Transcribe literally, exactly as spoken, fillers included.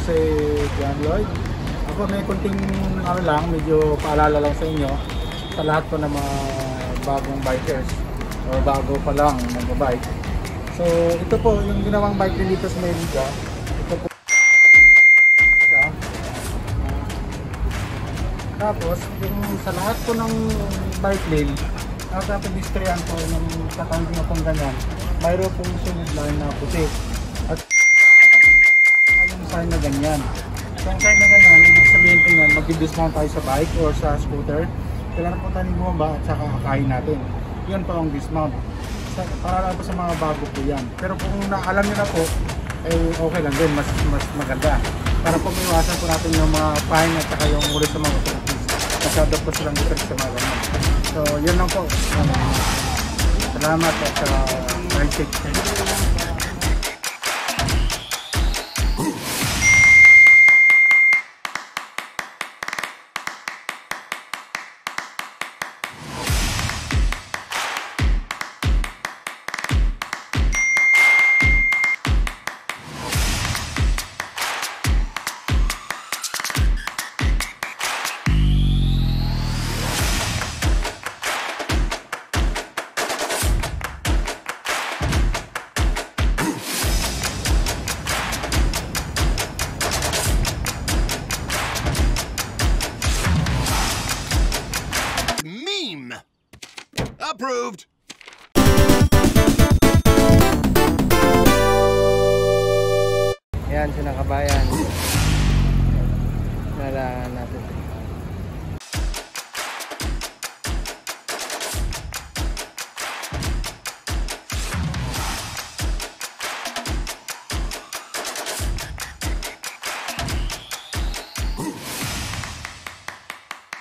si John Lloyd. Ako may kunting ano lang, medyo paalala lang sa inyo sa lahat po ng mga bagong bikers o bago pa lang mag-bike. So ito po yung ginawang bike din dito sa Maynila. Ito po siya. Tapos yung sa lahat po ng bike lane, nakapag-distryan po ng tatanggi na pong ganyan, mayroon pong sunod line na puti at yung sign na ganyan. So yung sign na ganyan, ibig sabihin po yan, mag-dismount tayo sa bike or sa scooter, kailangan po tayo bumaba at saka kakain natin. Yun po ang dismount. Para lang po sa mga bago po yan. Pero kung naalam nyo na po, eh okay lang din, mas, mas maganda. Para po maiwasan po natin yung mga fine at saka yung ulit sa mga authorities. Masyado po silang different sa mga ganyan. So yun lang po. Um, salamat at saka ride safe. Meme approved. Yan, sinakabayan. Nalahan natin.